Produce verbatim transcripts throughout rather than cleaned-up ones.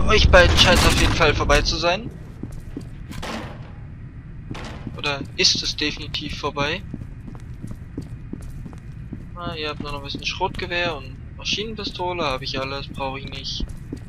euch beiden scheint es auf jeden Fall vorbei zu sein. Oder ist es definitiv vorbei? Ah, ihr habt noch ein bisschen Schrotgewehr und Maschinenpistole, habe ich alles, brauche ich nicht.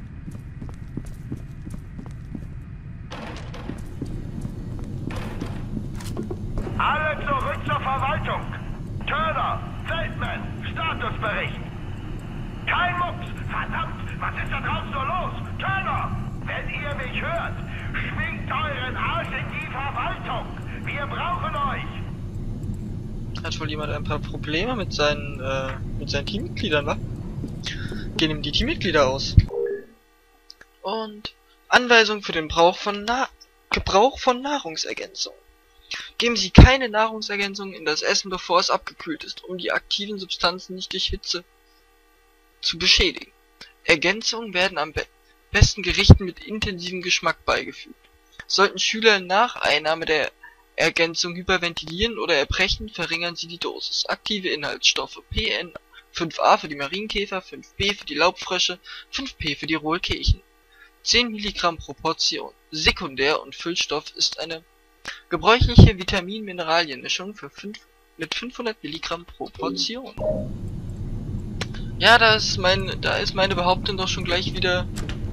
Alle zurück zur Verwaltung. Turner, Feldman, Statusbericht. Kein Mucks! Verdammt! Was ist da draußen nur los? Turner! Wenn ihr mich hört, schwingt euren Arsch in die Verwaltung! Wir brauchen euch! Hat wohl jemand ein paar Probleme mit seinen, äh, mit seinen Teammitgliedern, wa? Gehen ihm die Teammitglieder aus. Und Anweisung für den Brauch von Na Gebrauch von Nahrungsergänzung. Geben Sie keine Nahrungsergänzung in das Essen, bevor es abgekühlt ist, um die aktiven Substanzen nicht durch Hitze zu beschädigen. Ergänzungen werden am be besten Gerichten mit intensivem Geschmack beigefügt. Sollten Schüler nach Einnahme der Ergänzung hyperventilieren oder erbrechen, verringern sie die Dosis. Aktive Inhaltsstoffe: P N fünf A für die Marienkäfer, fünf B für die Laubfrösche, fünf P für die Rohlkehlchen. zehn Milligramm pro Portion. Sekundär- und Füllstoff ist eine gebräuchliche Vitamin-Mineralien-Mischung für fünf mit fünfhundert Milligramm pro Portion. Ja, da ist mein, da ist meine Behauptung doch schon gleich wieder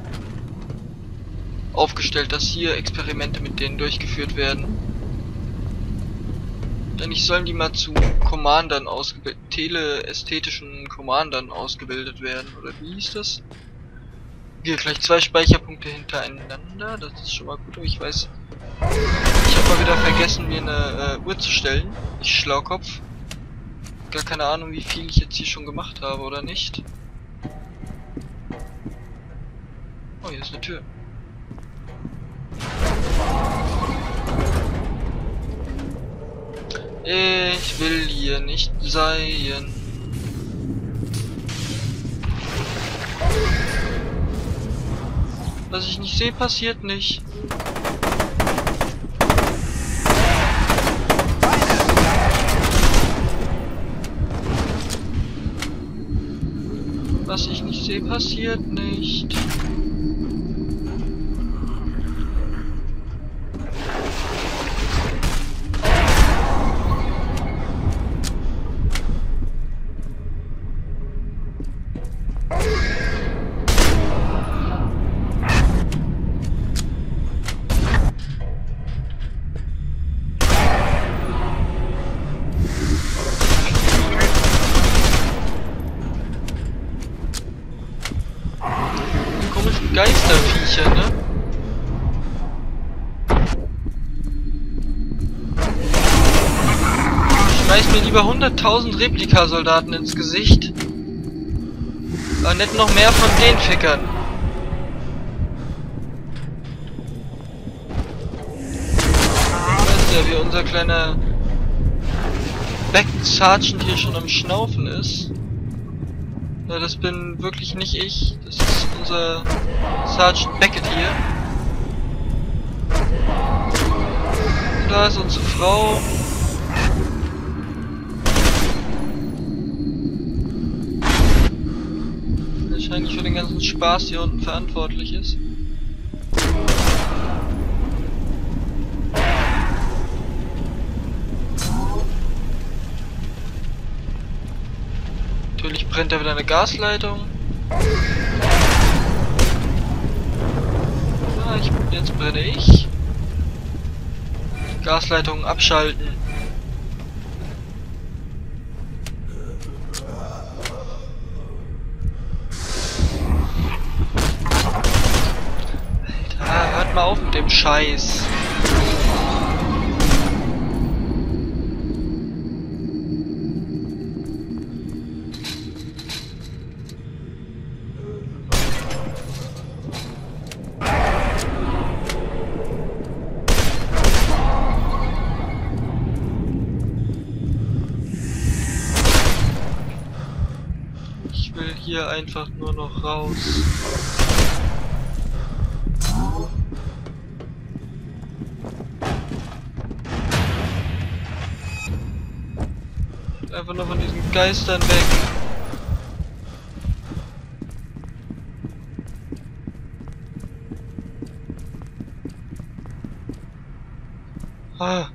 aufgestellt, dass hier Experimente mit denen durchgeführt werden. Denn ich sollen die mal zu Commandern ausgebildet, teleästhetischen Commandern ausgebildet werden, oder wie hieß das? Hier gleich zwei Speicherpunkte hintereinander, das ist schon mal gut, aber ich weiß, ich habe mal wieder vergessen, mir eine äh, Uhr zu stellen. Ich Schlaukopf. Gar keine Ahnung, wie viel ich jetzt hier schon gemacht habe, oder nicht? Oh, hier ist eine Tür. Ich will hier nicht sein. Was ich nicht sehe, passiert nicht. Was ich nicht sehe, passiert nicht. Geisterviecher, ne? Ich schmeiß mir lieber hunderttausend Replikasoldaten ins Gesicht. Aber nicht noch mehr von den Fickern. Weißt ja, wie unser kleiner Back Sergeant hier schon am Schnaufen ist. Ja, das bin wirklich nicht ich. Das ist unser Sergeant Beckett hier. Und da ist unsere Frau. Wahrscheinlich für den ganzen Spaß hier unten verantwortlich ist. Natürlich brennt da wieder eine Gasleitung. Ah, ich, jetzt brenne ich. Gasleitung abschalten. Alter, hört mal auf mit dem Scheiß. Ich will hier einfach nur noch raus. Einfach nur von diesen Geistern weg. Ah.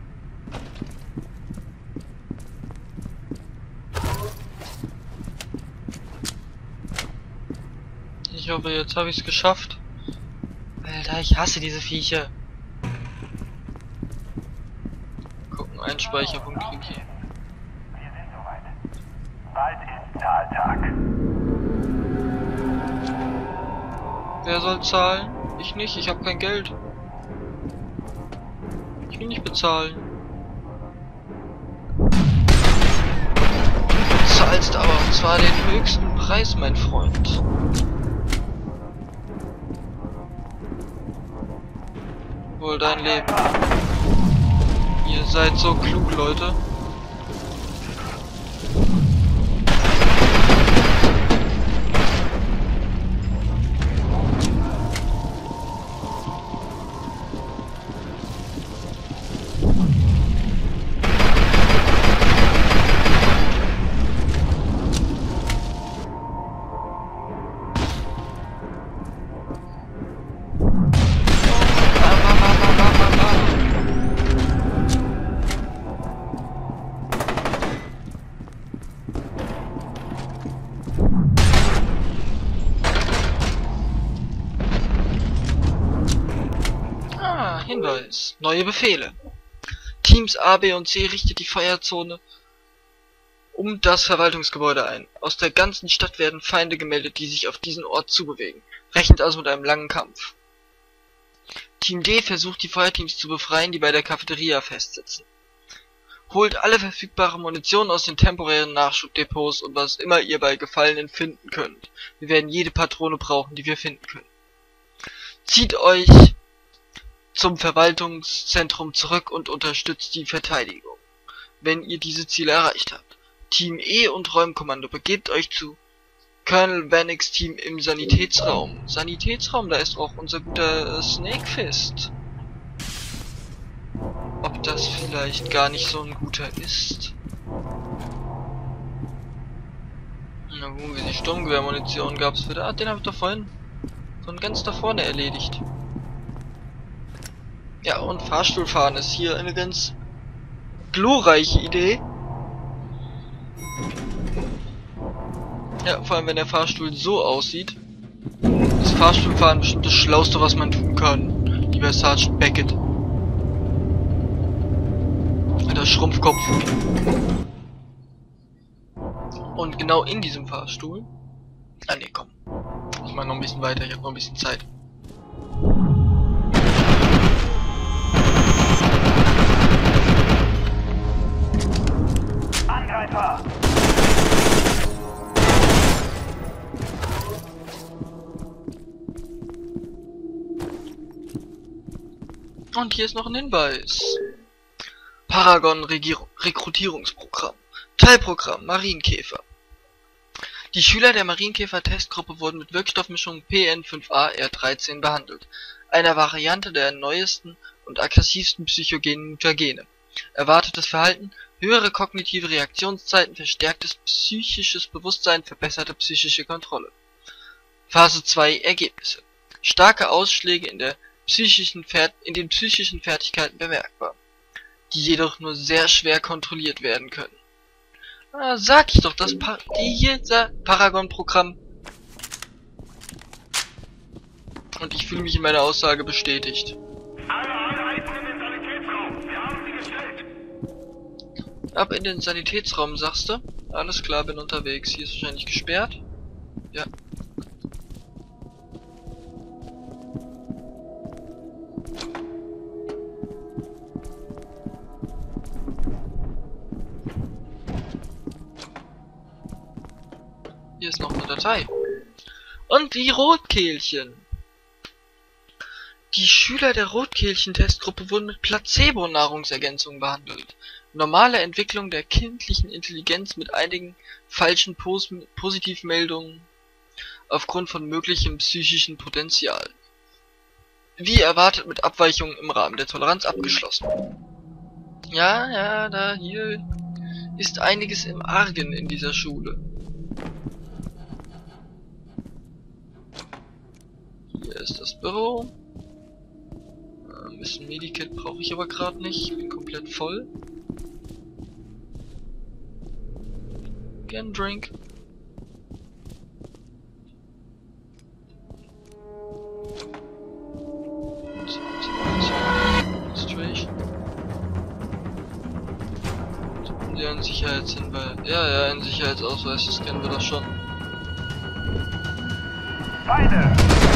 Ich hoffe, jetzt habe ich es geschafft. Alter, ich hasse diese Viecher. Gucken, einen Speicherpunkt krieg ich. Wir sind soweit. Bald ist Zahltag. Wer soll zahlen? Ich nicht, ich habe kein Geld. Ich will nicht bezahlen. Du zahlst aber, und zwar den höchsten Preis, mein Freund. Wohl dein Leben. Ihr seid so klug, Leute. Hinweis. Neue Befehle. Teams A, B und C richtet die Feuerzone um das Verwaltungsgebäude ein. Aus der ganzen Stadt werden Feinde gemeldet, die sich auf diesen Ort zubewegen. Rechnet also mit einem langen Kampf. Team D versucht die Feuerteams zu befreien, die bei der Cafeteria festsitzen. Holt alle verfügbare Munition aus den temporären Nachschubdepots und was immer ihr bei Gefallenen finden könnt. Wir werden jede Patrone brauchen, die wir finden können. Zieht euch zum Verwaltungszentrum zurück und unterstützt die Verteidigung, wenn ihr diese Ziele erreicht habt. Team E und Räumkommando, begebt euch zu Colonel Vannigs Team im Sanitätsraum. Sanitätsraum, da ist auch unser guter Snakefist. Ob das vielleicht gar nicht so ein guter ist? Na gut, wie die Sturmgewehrmunition gab's für da. Ah, den habe ich doch vorhin von ganz da vorne erledigt. Ja, und Fahrstuhlfahren ist hier eine ganz glorreiche Idee. Ja, vor allem wenn der Fahrstuhl so aussieht. Das Fahrstuhlfahren bestimmt das Schlauste, was man tun kann. Lieber Sergeant Beckett. Alter Schrumpfkopf. Und genau in diesem Fahrstuhl... Ah ne, komm. Ich mach noch ein bisschen weiter, ich habe noch ein bisschen Zeit. Angreifer! Und hier ist noch ein Hinweis. Paragon Regierung, Rekrutierungsprogramm. Teilprogramm Marienkäfer. Die Schüler der Marienkäfer-Testgruppe wurden mit Wirkstoffmischung P N fünf A R dreizehn behandelt, einer Variante der neuesten und aggressivsten psychogenen Mutagene. Erwartetes Verhalten: höhere kognitive Reaktionszeiten, verstärktes psychisches Bewusstsein, verbesserte psychische Kontrolle. Phase zwei Ergebnisse: starke Ausschläge in der psychischen Fert in den psychischen Fertigkeiten bemerkbar, die jedoch nur sehr schwer kontrolliert werden können. Ah, sag ich doch, das pa die hier Paragon-Programm. Und ich fühle mich in meiner Aussage bestätigt. Alle Einheiten in den Sanitätsraum. Wir haben sie gestellt. Ab in den Sanitätsraum, sagst du? Alles klar, bin unterwegs. Hier ist wahrscheinlich gesperrt. Ja. Hier ist noch eine Datei. Und die Rotkehlchen. Die Schüler der Rotkehlchen-Testgruppe wurden mit Placebo-Nahrungsergänzungen behandelt. Normale Entwicklung der kindlichen Intelligenz mit einigen falschen Pos Positivmeldungen aufgrund von möglichem psychischen Potenzial. Wie erwartet mit Abweichungen im Rahmen der Toleranz abgeschlossen. Ja, ja, da hier ist einiges im Argen in dieser Schule. Hier ist das Büro. Ein Ist ein Medikit, brauche ich aber gerade nicht. Ich bin komplett voll. Gern Drink. Ja, ein Sicherheitshinweis. Ja, ja, ein Sicherheitsausweis, das kennen wir doch schon. Beide!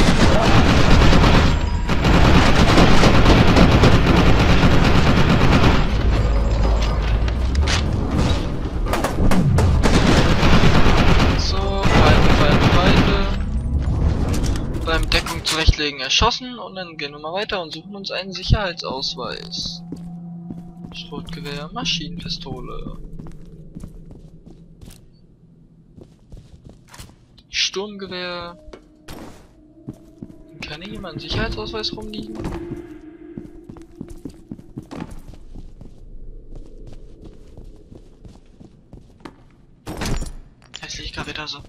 So, Feinde, Feinde, Feinde. Beim Deckung zurechtlegen erschossen und dann gehen wir mal weiter und suchen uns einen Sicherheitsausweis. Schrotgewehr, Maschinenpistole. Sturmgewehr. Kann hier jemand einen Sicherheitsausweis rumliegen? Hässlich gerade so.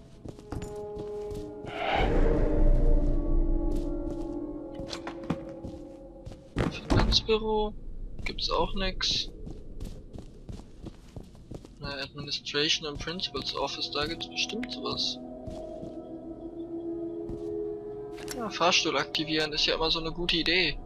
Finanzbüro. Gibt's auch nix. Na, Administration and Principals Office, da gibt's bestimmt sowas. Ja, Fahrstuhl aktivieren ist ja immer so eine gute Idee.